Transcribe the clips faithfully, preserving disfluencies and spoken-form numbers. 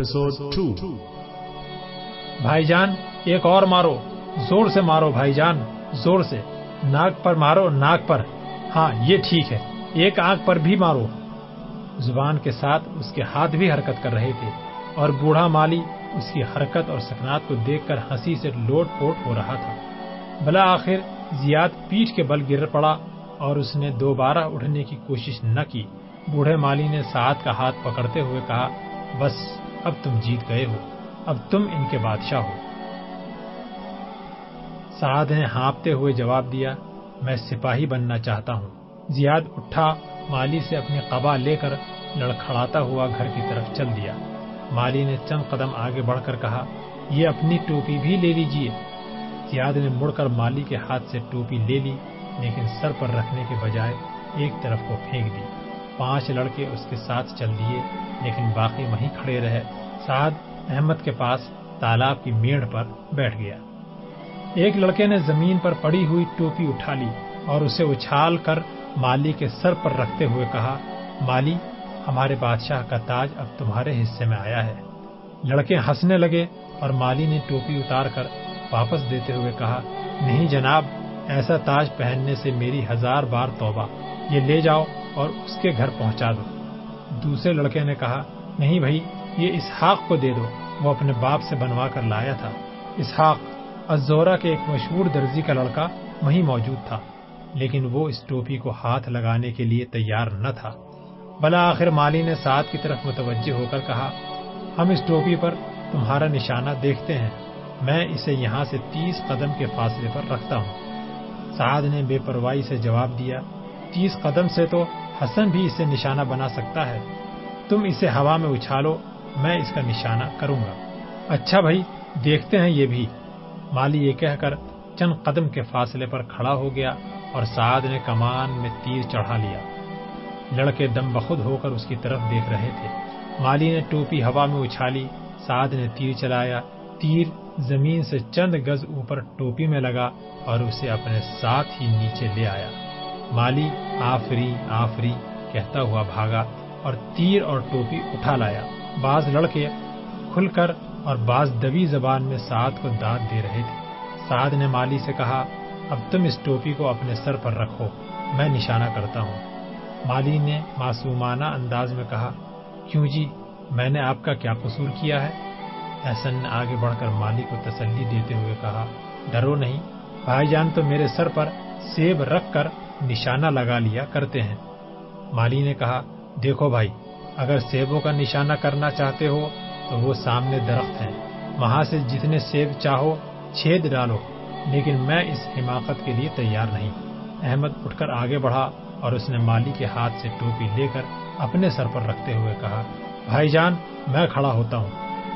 Episode two. بھائی جان ایک اور مارو، زور سے مارو بھائی جان، زور سے، ناک پر مارو، ناک پر، ہاں یہ ٹھیک ہے، ایک آنکھ پر بھی مارو۔ زبان کے ساتھ اس کے ہاتھ بھی حرکت کر رہے تھے اور بوڑھا مالی اس کی حرکت اور سکنات کو دیکھ کر ہنسی سے لوٹ پوٹ ہو رہا تھا۔ بلاآخر زیاد پیٹھ کے بل گر پڑا اور اس نے دوبارہ اٹھنے کی کوشش نہ کی۔ بوڑھے مالی نے سعد کا ہاتھ پکڑتے ہوئے کہا، بس اب تم جیت گئے ہو، اب تم ان کے بادشاہ ہو۔ سعد نے ہانپتے ہوئے جواب دیا، میں سپاہی بننا چاہتا ہوں۔ زیاد اٹھا، مالی سے اپنی قبا لے کر لڑکھڑاتا ہوا گھر کی طرف چل دیا۔ مالی نے چند قدم آگے بڑھ کر کہا، یہ اپنی ٹوپی بھی لے لیجئے۔ زیاد نے مڑ کر مالی کے ہاتھ سے ٹوپی لے لی، لیکن سر پر رکھنے کے بجائے ایک طرف کو پھینک دی۔ پانچ لڑکے اس کے ساتھ چل دیے، لیکن باقی وہیں کھڑے رہے۔ سعد احمد کے پاس تالاب کی میڑ پر بیٹھ گیا۔ ایک لڑکے نے زمین پر پڑی ہوئی ٹوپی اٹھا لی اور اسے اچھال کر مالی کے سر پر رکھتے ہوئے کہا، مالی، ہمارے بادشاہ کا تاج اب تمہارے حصے میں آیا ہے۔ لڑکے ہنسنے لگے اور مالی نے ٹوپی اتار کر واپس دیتے ہوئے کہا، نہیں جناب، ایسا تاج پہننے سے میری ہزار بار توبہ، یہ لے جاؤ اور اس کے گھر پہنچا دو۔ دوسرے لڑکے نے کہا، نہیں بھائی، یہ اسحاق کو دے دو، وہ اپنے باپ سے بنوا کر لایا تھا۔ اسحاق الزہرہ کے ایک مشہور درزی کا لڑکا وہیں موجود تھا، لیکن وہ اس ٹوپی کو ہاتھ لگانے کے لیے تیار نہ تھا۔ بلاآخر مالی نے سعد کی طرف متوجہ ہو کر کہا، ہم اس ٹوپی پر تمہارا نشانہ دیکھتے ہیں، میں اسے یہاں سے تیس قدم کے فاصلے پر رکھتا ہوں۔ سعد نے بے پرواہی سے جواب دیا، تیس قدم سے تو حسن بھی اسے نشانہ بنا سکتا ہے، تم اسے ہوا میں اچھالو، میں اس کا نشانہ کروں گا۔ اچھا بھائی، دیکھتے ہیں یہ بھی۔ مالی یہ کہہ کر چند قدم کے فاصلے پر کھڑا ہو گیا اور سعد نے کمان میں تیر چڑھا لیا۔ لڑکے دم بخود ہو کر اس کی طرف دیکھ رہے تھے۔ مالی نے ٹوپی ہوا میں اچھالی، سعد نے تیر چلایا، تیر زمین سے چند گز اوپر ٹوپی میں لگا اور اسے اپنے ساتھ ہی نیچے لے آیا۔ مالی آفری آفری کہتا ہوا بھاگا اور تیر اور ٹوپی اٹھا لایا۔ بعض لڑکے کھل کر اور بعض دبی زبان میں سعد کو داد دے رہے تھے۔ سعد نے مالی سے کہا، اب تم اس ٹوپی کو اپنے سر پر رکھو، میں نشانہ کرتا ہوں۔ مالی نے معصومانہ انداز میں کہا، کیوں جی، میں نے آپ کا کیا قصور کیا ہے؟ احسن نے آگے بڑھ کر مالی کو تسلی دیتے ہوئے کہا، ڈرو نہیں، بھائی جان تو میرے سر پر سیب رکھ کر نشانہ لگا لیا کرتے ہیں۔ مالی نے کہا، دیکھو بھائی، اگر سیبوں کا نشانہ کرنا چاہتے ہو تو وہ سامنے درخت ہیں، وہاں سے جتنے سیب چاہو چھید ڈالو، لیکن میں اس حماقت کے لیے تیار نہیں۔ احمد اٹھ کر آگے بڑھا اور اس نے مالی کے ہاتھ سے ٹوپی لے کر اپنے سر پر رکھتے ہوئے کہا، بھائی جان، میں کھڑا ہوتا ہوں۔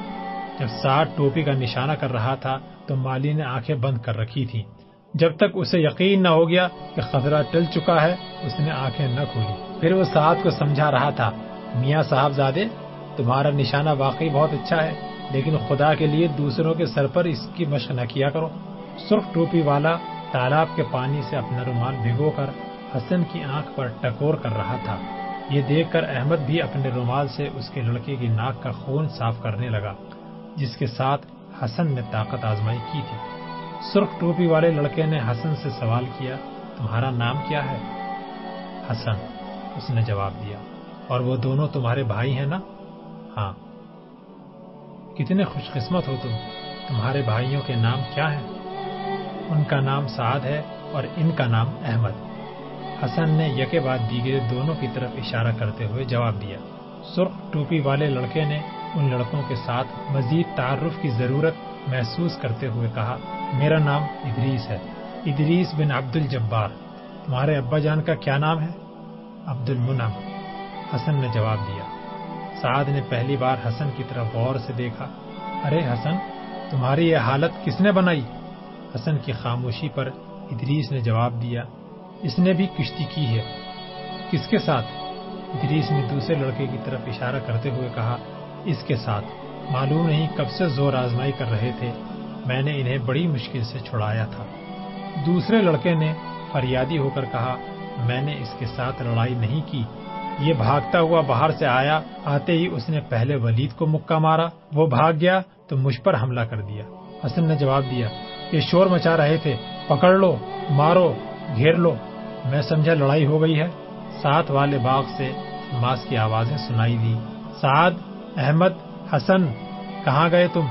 جب سعد ٹوپی کا نشانہ کر رہا تھا تو مالی نے آنکھیں بند کر رکھی تھیں۔ جب تک اسے یقین نہ ہو گیا کہ خطرہ ٹل چکا ہے، اس نے آنکھیں نہ کھولی۔ پھر وہ سعد کو سمجھا رہا تھا، میاں صاحب زادے، تمہارا نشانہ واقعی بہت اچھا ہے، لیکن خدا کے لیے دوسروں کے سر پر اس کی مشق نہ کیا کرو۔ سرخ ٹوپی والا تالاب کے پانی سے اپنا رومال بھگو کر حسن کی آنکھ پر ٹکور کر رہا تھا۔ یہ دیکھ کر احمد بھی اپنے رومال سے اس کے لڑکے کی ناک کا خون صاف کرنے لگا، جس کے ساتھ حسن نے طاقت آزمائی کی تھی۔ سرخ ٹوپی والے لڑکے نے حسن سے سوال کیا، تمہارا نام کیا ہے؟ حسن، اس نے جواب دیا۔ اور وہ دونوں تمہارے بھائی ہیں نا؟ ہاں۔ کتنے خوش قسمت ہو تم، تمہارے بھائیوں کے نام کیا ہیں؟ ان کا نام سعد ہے اور ان کا نام احمد۔ حسن نے یکے بعد دیگرے دونوں کی طرف اشارہ کرتے ہوئے جواب دیا۔ سرخ ٹوپی والے لڑکے نے ان لڑکوں کے ساتھ مزید تعارف کی ضرورت محسوس کرتے ہوئے کہا، میرا نام ادریس ہے، ادریس بن عبد الجبار۔ تمہارے ابا جان کا کیا نام ہے؟ عبد المنعم، حسن نے جواب دیا۔ سعد نے پہلی بار حسن کی طرف غور سے دیکھا۔ ارے حسن، تمہاری یہ حالت کس نے بنائی؟ حسن کی خاموشی پر ادریس نے جواب دیا، اس نے بھی کشتی کی ہے۔ کس کے ساتھ؟ ادریس نے دوسرے لڑکے کی طرف اشارہ کرتے ہوئے کہا، اس کے ساتھ، معلوم نہیں کب سے زور آزمائی کر رہے تھے، میں نے انہیں بڑی مشکل سے چھڑایا تھا۔ دوسرے لڑکے نے فریادی ہو کر کہا، میں نے اس کے ساتھ لڑائی نہیں کی، یہ بھاگتا ہوا باہر سے آیا، آتے ہی اس نے پہلے ولید کو مکہ مارا، وہ بھاگ گیا تو مجھ پر حملہ کر دیا۔ حسن نے جواب دیا، یہ شور مچا رہے تھے، پکڑ لو، مارو، گھیر لو۔ میں سمجھا لڑائی ہو گئی ہے۔ ساتھ والے باغ سے الماس کی آوازیں سنائی دی، سعد، احمد، حسن، کہاں گئے تم؟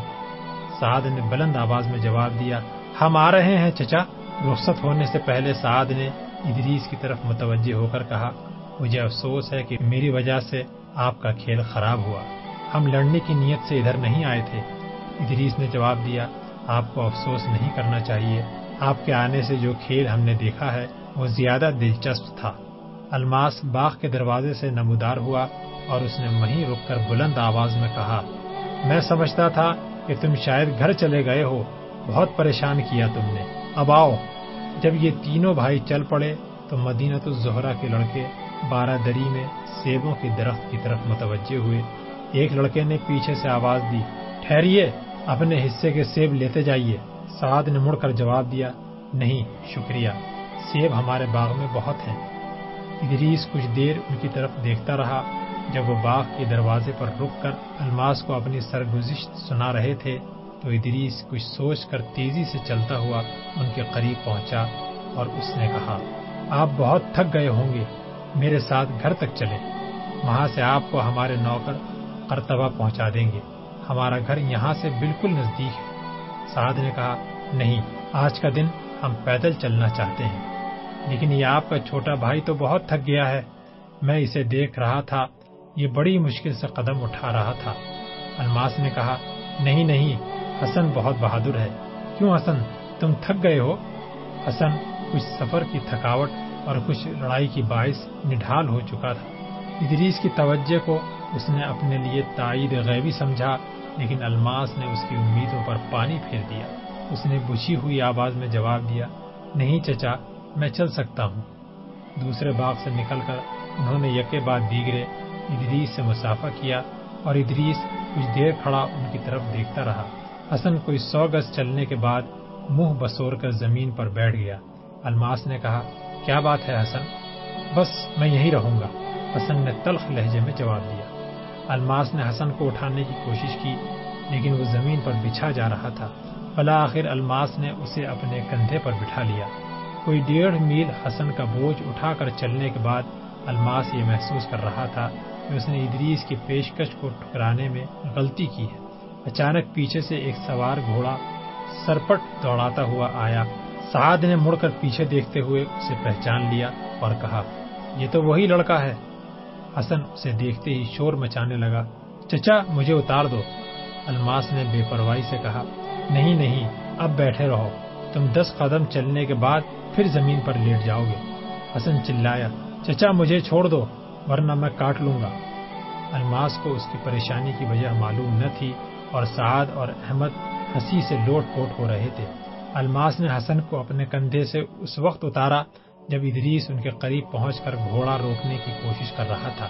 سعد نے بلند آواز میں جواب دیا، ہم آ رہے ہیں چچا۔ رخصت ہونے سے پہلے سعد نے ادریس کی طرف متوجہ ہو کر کہا، مجھے افسوس ہے کہ میری وجہ سے آپ کا کھیل خراب ہوا، ہم لڑنے کی نیت سے ادھر نہیں آئے تھے۔ ادریس نے جواب دیا، آپ کو افسوس نہیں کرنا چاہیے، آپ کے آنے سے جو کھیل ہم نے دیکھا ہے وہ زیادہ دلچسپ تھا۔ الماس باغ کے دروازے سے نمودار ہوا اور اس نے وہیں رک کر بلند آواز میں کہا، میں سمجھتا تھا کہ تم شاید گھر چلے گئے ہو، بہت پریشان کیا تم نے، اب آؤ۔ جب یہ تینوں بھائی چل پڑے تو مدینۃ الزہرا کے لڑکے بارہ دری میں سیبوں کے درخت کی طرف متوجہ ہوئے۔ ایک لڑکے نے پیچھے سے آواز دی، ٹھہریے، اپنے حصے کے سیب لیتے جائیے۔ سعد نے مڑ کر جواب دیا، نہیں شکریہ، سیب ہمارے باغ میں بہت ہیں۔ ادریس کچھ دیر ان کی طرف دیکھتا رہا۔ جب وہ باغ کے دروازے پر رک کر الماس کو اپنی سرگزشت سنا رہے تھے تو ادریس کچھ سوچ کر تیزی سے چلتا ہوا ان کے قریب پہنچا اور اس نے کہا، آپ بہت تھک گئے ہوں گے، میرے ساتھ گھر تک چلیں، وہاں سے آپ کو ہمارے نوکر قرطبہ پہنچا دیں گے، ہمارا گھر یہاں سے بالکل نزدیک ہے۔ سعد نے کہا، نہیں، آج کا دن ہم پیدل چلنا چاہتے ہیں، لیکن یہ آپ کا چھوٹا بھائی تو بہت تھک گیا ہے، میں اسے دیکھ رہا تھا، یہ بڑی مشکل سے قدم اٹھا رہا تھا۔ الماس نے کہا، نہیں نہیں، حسن بہت بہادر ہے۔ کیوں حسن، تم تھک گئے ہو؟ حسن کچھ سفر کی تھکاوٹ اور کچھ لڑائی کی باعث نڈھال ہو چکا تھا۔ ادریس کی توجہ کو اس نے اپنے لیے تائید غیبی سمجھا، لیکن الماس نے اس کی امیدوں پر پانی پھیر دیا۔ اس نے بجھی ہوئی آواز میں جواب دیا، نہیں چچا، میں چل سکتا ہوں۔ دوسرے باغ سے نکل کر انہوں نے یکے بعد دیگرے ادریس سے مسافہ کیا اور ادریس کچھ دیر کھڑا ان کی طرف دیکھتا رہا۔ حسن کوئی سو گز چلنے کے بعد منہ بسور کر زمین پر بیٹھ گیا۔ الماس نے کہا، کیا بات ہے حسن؟ بس میں یہیں رہوں گا، حسن نے تلخ لہجے میں جواب دیا۔ الماس نے حسن کو اٹھانے کی کوشش کی، لیکن وہ زمین پر بچھا جا رہا تھا۔ بالآخر الماس نے اسے اپنے کندھے پر بٹھا لیا۔ کوئی ڈیڑھ میل حسن کا بوجھ اٹھا کر چلنے کے بعد الماس یہ محسوس کر رہا تھا کہ اس نے ادریس کی پیشکش کو ٹھکرانے میں غلطی کی ہے۔ اچانک پیچھے سے ایک سوار گھوڑا سرپٹ دوڑاتا ہوا آیا۔ سعد نے مڑ کر پیچھے دیکھتے ہوئے اسے پہچان لیا اور کہا، یہ تو وہی لڑکا ہے۔ حسن اسے دیکھتے ہی شور مچانے لگا، چچا مجھے اتار دو۔ الماس نے بے پرواہی سے کہا، نہیں نہیں، اب بیٹھے رہو، تم دس قدم چلنے کے بعد پھر زمین پر لیٹ جاؤ گے۔ حسن چلایا، چچا مجھے چھوڑ دو ورنہ میں کاٹ لوں گا۔ الماس کو اس کی پریشانی کی وجہ معلوم نہ تھی اور سعد اور احمد ہنسی سے لوٹ پوٹ ہو رہے تھے۔ الماس نے حسن کو اپنے کندھے سے اس وقت اتارا جب ادریس ان کے قریب پہنچ کر گھوڑا روکنے کی کوشش کر رہا تھا۔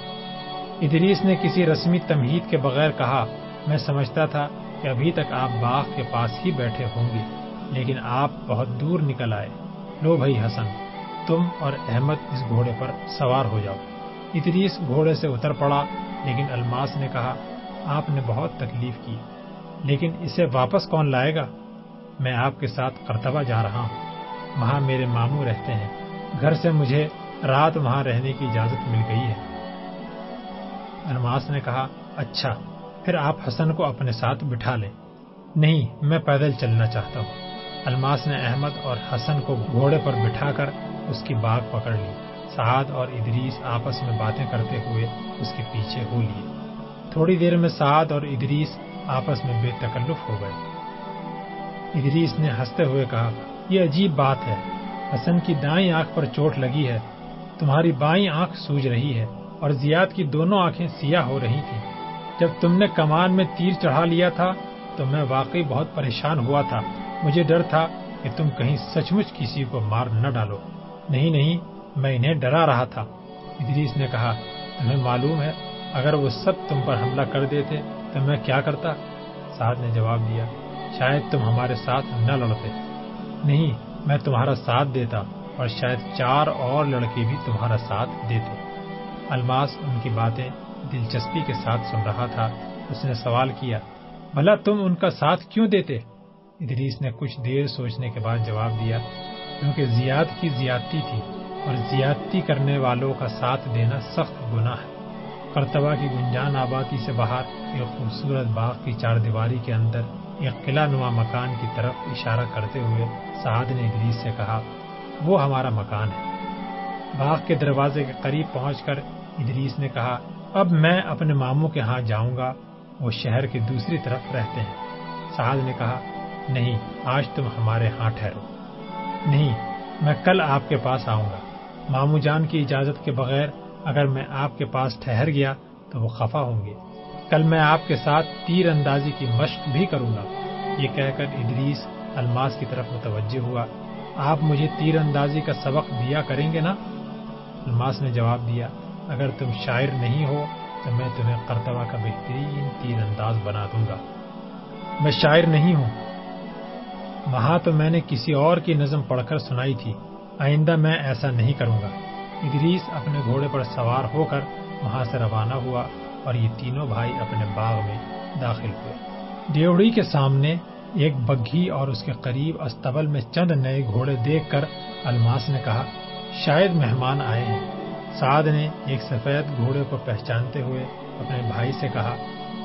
ادریس نے کسی رسمی تمہید کے بغیر کہا، میں سمجھتا تھا کہ ابھی تک آپ باغ کے پاس ہی بیٹھے ہوں گے، لیکن آپ بہت دور نکل آئے۔ لو بھائی حسن، تم اور احمد اس گھوڑے پر سوار ہو جاؤ۔ ادریس گھوڑے سے اتر پڑا، لیکن الماس نے کہا، آپ نے بہت تکلیف کی، لیکن اسے واپس کون لائے گا؟ میں آپ کے ساتھ قرطبہ جا رہا ہوں، وہاں میرے ماموں رہتے ہیں، گھر سے مجھے رات وہاں رہنے کی اجازت مل گئی ہے۔ الماس نے کہا، اچھا، پھر آپ حسن کو اپنے ساتھ بٹھا لیں۔ نہیں، میں پیدل چلنا چاہتا ہوں۔ الماس نے احمد اور حسن کو گھوڑے پر بٹھا کر اس کی باگ پکڑ لی۔ سعد اور ادریس آپس میں باتیں کرتے ہوئے اس کے پیچھے ہو لیے۔ تھوڑی دیر میں سعد اور ادریس آپس میں بے تکلف ہو گئے۔ ادریس نے ہنستے ہوئے کہا، یہ عجیب بات ہے، حسن کی دائیں آنکھ پر چوٹ لگی ہے، تمہاری بائیں آنکھ سوج رہی ہے اور زیاد کی دونوں آنکھیں سیاہ ہو رہی تھیں۔ جب تم نے کمان میں تیر چڑھا لیا تھا تو میں واقعی بہت پریشان ہوا تھا، مجھے ڈر تھا کہ تم کہیں سچ مچ کسی کو مار نہ ڈالو۔ نہیں نہیں، میں انہیں ڈرا رہا تھا۔ ادریس نے کہا، تمہیں معلوم ہے اگر وہ سب تم پر حملہ کر دیتے تو میں کیا کرتا؟ سعد نے جواب دیا، شاید تم ہمارے ساتھ نہ لڑتے۔ نہیں، میں تمہارا ساتھ دیتا اور شاید چار اور لڑکے بھی تمہارا ساتھ دیتے۔ الماس ان کی باتیں دلچسپی کے ساتھ سن رہا تھا۔ اس نے سوال کیا، بھلا تم ان کا ساتھ کیوں دیتے؟ ادریس نے کچھ دیر سوچنے کے بعد جواب دیا، کیونکہ زیاد کی زیادتی تھی اور زیادتی کرنے والوں کا ساتھ دینا سخت گناہ ہے۔ قرطبہ کی گنجان آبادی سے باہر ایک خوبصورت باغ کی چار دیواری کے اندر ایک قلعہ نما مکان کی طرف اشارہ کرتے ہوئے سعد نے ادریس سے کہا، وہ ہمارا مکان ہے۔ باغ کے دروازے کے قریب پہنچ کر ادریس نے کہا، اب میں اپنے ماموں کے ہاں جاؤں گا، وہ شہر کی دوسری طرف رہتے ہیں۔ سعد نے کہا، نہیں، آج تم ہمارے ہاں ٹھہرو۔ نہیں، میں کل آپ کے پاس آؤں گا۔ ماموں جان کی اجازت کے بغیر اگر میں آپ کے پاس ٹھہر گیا تو وہ خفا ہوں گے۔ کل میں آپ کے ساتھ تیر اندازی کی مشق بھی کروں گا۔ یہ کہہ کر ادریس الماس کی طرف متوجہ ہوا، آپ مجھے تیر اندازی کا سبق دیا کریں گے نا؟ الماس نے جواب دیا، اگر تم شاعر نہیں ہو تو میں تمہیں قرطبہ کا بہترین تیر انداز بنا دوں گا۔ میں شاعر نہیں ہوں، وہاں تو میں نے کسی اور کی نظم پڑھ کر سنائی تھی، آئندہ میں ایسا نہیں کروں گا۔ ادریس اپنے گھوڑے پر سوار ہو کر وہاں سے روانہ ہوا اور یہ تینوں بھائی اپنے باغ میں داخل ہوئے۔ ڈیوڑی کے سامنے ایک بگھی اور اس کے قریب استبل میں چند نئے گھوڑے دیکھ کر الماس نے کہا، شاید مہمان آئے ہیں۔ سعد نے ایک سفید گھوڑے کو پہچانتے ہوئے اپنے بھائی سے کہا،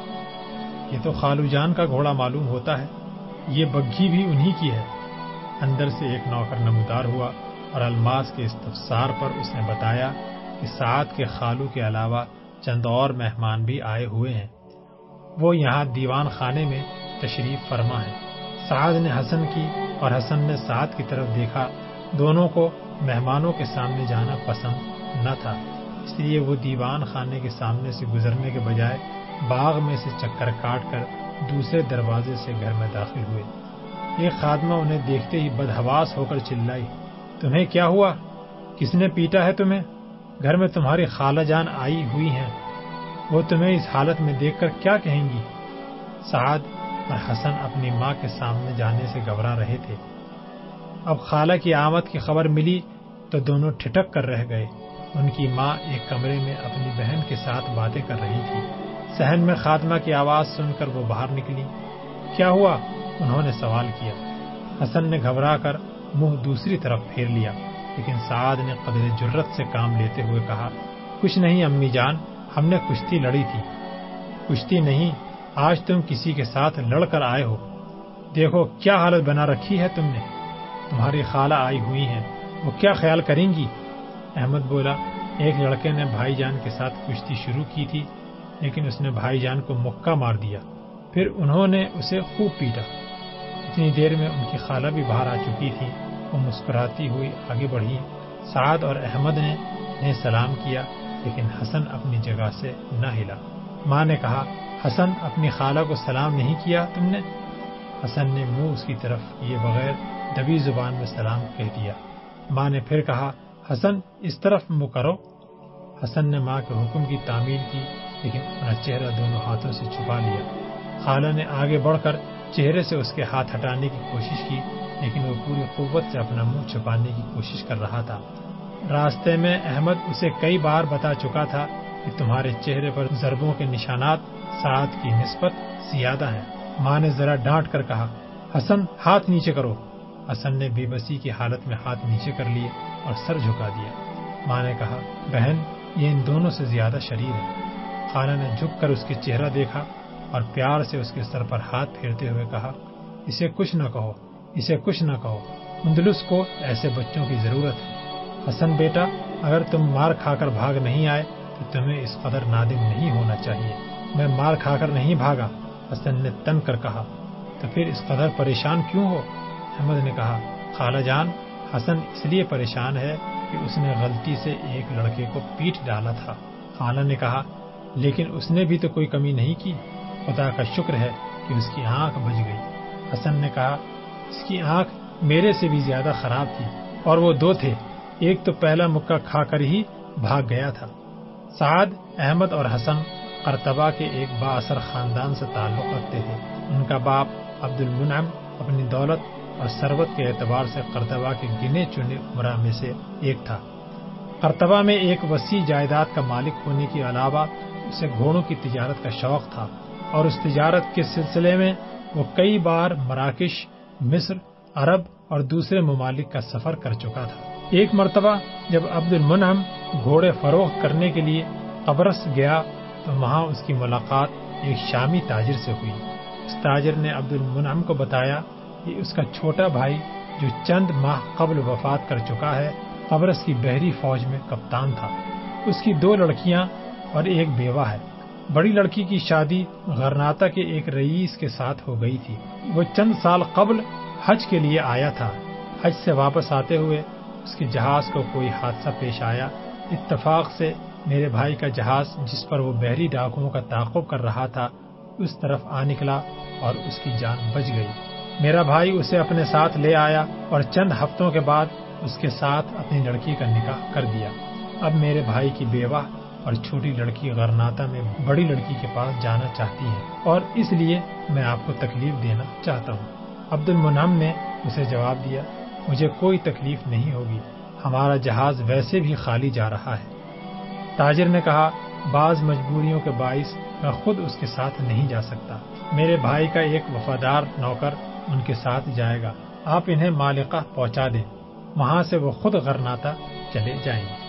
یہ تو خالو جان کا گھوڑا معلوم ہوتا ہے، یہ بگھی بھی انہی کی ہے۔ اندر سے ایک نوکر نمودار ہوا اور الماس کے استفسار پر اس نے بتایا کہ سعد کے خالو کے علاوہ چند اور مہمان بھی آئے ہوئے ہیں، وہ یہاں دیوان خانے میں تشریف فرما ہے۔ سعد نے حسن کی اور حسن نے سعد کی طرف دیکھا، دونوں کو مہمانوں کے سامنے جانا پسند نہ تھا، اس لیے وہ دیوان خانے کے سامنے سے گزرنے کے بجائے باغ میں سے چکر کاٹ کر دوسرے دروازے سے گھر میں داخل ہوئے۔ ایک خادمہ انہیں دیکھتے ہی بدحواس ہو کر چلائی، تمہیں کیا ہوا؟ کس نے پیٹا ہے تمہیں؟ گھر میں تمہاری خالہ جان آئی ہوئی ہیں، وہ تمہیں اس حالت میں دیکھ کر کیا کہیں گی؟ سعد اور حسن اپنی ماں کے سامنے جانے سے گھبرا رہے تھے۔ اب خالہ کی آمد کی خبر ملی تو دونوں ٹھٹک کر رہ گئے۔ ان کی ماں ایک کمرے میں اپنی بہن کے ساتھ باتیں کر رہی تھی۔ صحن میں خادمہ کی آواز سن کر وہ باہر نکلی۔ کیا ہوا؟ انہوں نے سوال کیا۔ حسن نے گھبرا کر منہ دوسری طرف پھیر لیا، لیکن سعد نے قدر جرت سے کام لیتے ہوئے کہا، کچھ نہیں امی جان، ہم نے کشتی لڑی تھی۔ کشتی نہیں، آج تم کسی کے ساتھ لڑ کر آئے ہو۔ دیکھو کیا حالت بنا رکھی ہے تم نے، تمہاری خالہ آئی ہوئی ہیں، وہ کیا خیال کریں گی؟ احمد بولا، ایک لڑکے نے بھائی جان کے ساتھ کشتی شروع کی تھی، لیکن اس نے بھائی جان کو مکہ مار دیا، پھر انہوں نے اسے خوب پیٹا۔ اتنی دیر میں ان کی خالہ بھی باہر آ چکی تھی، وہ مسکراتی ہوئی آگے بڑھی۔ سعد اور احمد نے انہیں سلام کیا، لیکن حسن اپنی جگہ سے نہ ہلا۔ ماں نے کہا، حسن اپنی خالہ کو سلام نہیں کیا تم نے؟ حسن نے منہ اس کی طرف کیے بغیر دبی زبان میں سلام کہہ دیا۔ ماں نے پھر کہا، حسن اس طرف منہ کرو۔ حسن نے ماں کے حکم کی تعمیل کی، لیکن اپنا چہرہ دونوں ہاتھوں سے چھپا لیا۔ خالہ نے آگے بڑھ کر چہرے سے اس کے ہاتھ ہٹانے کی کوشش کی، لیکن وہ پوری قوت سے اپنا منہ چھپانے کی کوشش کر رہا تھا۔ راستے میں احمد اسے کئی بار بتا چکا تھا کہ تمہارے چہرے پر ضربوں کے نشانات سعد کی نسبت زیادہ ہیں۔ ماں نے ذرا ڈانٹ کر کہا، حسن ہاتھ نیچے کرو۔ حسن نے بے بسی کی حالت میں ہاتھ نیچے کر لیے اور سر جھکا دیا۔ ماں نے کہا، بہن یہ ان دونوں سے زیادہ شریر ہے۔ خالہ نے جھک کر اس کے چہرہ دیکھا اور پیار سے اس کے سر پر ہاتھ پھیرتے ہوئے کہا، اسے کچھ نہ کہو، اسے کچھ نہ کہو، اندلس کو ایسے بچوں کی ضرورت ہے۔ حسن بیٹا، اگر تم مار کھا کر بھاگ نہیں آئے تو تمہیں اس قدر نادم نہیں ہونا چاہیے۔ میں مار کھا کر نہیں بھاگا، حسن نے تن کر کہا۔ تو پھر اس قدر پریشان کیوں ہو؟ احمد نے کہا، خالہ جان، حسن اس لیے پریشان ہے کہ اس نے غلطی سے ایک لڑکے کو پیٹ ڈالا تھا۔ خالہ نے کہا، لیکن اس نے بھی تو کوئی کمی نہیں کی، خدا کا شکر ہے کہ اس کی آنکھ بچ گئی۔ حسن نے کہا، اس کی آنکھ میرے سے بھی زیادہ خراب تھی، اور وہ دو تھے، ایک تو پہلا مکہ کھا کر ہی بھاگ گیا تھا۔ سعد، احمد اور حسن قرطبہ کے ایک با اثر خاندان سے تعلق رکھتے تھے۔ ان کا باپ عبد المنعم اپنی دولت اور ثروت کے اعتبار سے قرطبہ کے گنے چنے امراء میں سے ایک تھا۔ قرطبہ میں ایک وسیع جائیداد کا مالک ہونے کے علاوہ اسے گھوڑوں کی تجارت کا شوق تھا، اور اس تجارت کے سلسلے میں وہ کئی بار مراکش، مصر، عرب اور دوسرے ممالک کا سفر کر چکا تھا۔ ایک مرتبہ جب عبد المنعم گھوڑے فروخت کرنے کے لیے قبرص گیا تو وہاں اس کی ملاقات ایک شامی تاجر سے ہوئی۔ اس تاجر نے عبد المنعم کو بتایا کہ اس کا چھوٹا بھائی جو چند ماہ قبل وفات کر چکا ہے، قبرص کی بحری فوج میں کپتان تھا۔ اس کی دو لڑکیاں اور ایک بیوہ ہے۔ بڑی لڑکی کی شادی غرناطہ کے ایک رئیس کے ساتھ ہو گئی تھی۔ وہ چند سال قبل حج کے لیے آیا تھا۔ حج سے واپس آتے ہوئے اس کے جہاز کو کوئی حادثہ پیش آیا۔ اتفاق سے میرے بھائی کا جہاز جس پر وہ بحری ڈاکوؤں کا تعاقب کر رہا تھا اس طرف آ نکلا اور اس کی جان بچ گئی۔ میرا بھائی اسے اپنے ساتھ لے آیا اور چند ہفتوں کے بعد اس کے ساتھ اپنی لڑکی کا نکاح کر دیا۔ اب میرے بھائی کی بیوہ اور چھوٹی لڑکی غرناطہ میں بڑی لڑکی کے پاس جانا چاہتی ہے اور اس لیے میں آپ کو تکلیف دینا چاہتا ہوں۔ عبد المنعم نے اسے جواب دیا، مجھے کوئی تکلیف نہیں ہوگی، ہمارا جہاز ویسے بھی خالی جا رہا ہے۔ تاجر نے کہا، بعض مجبوریوں کے باعث میں خود اس کے ساتھ نہیں جا سکتا، میرے بھائی کا ایک وفادار نوکر ان کے ساتھ جائے گا، آپ انہیں مالقہ پہنچا دیں، وہاں سے وہ خود غرناطہ چلے جائیں گے۔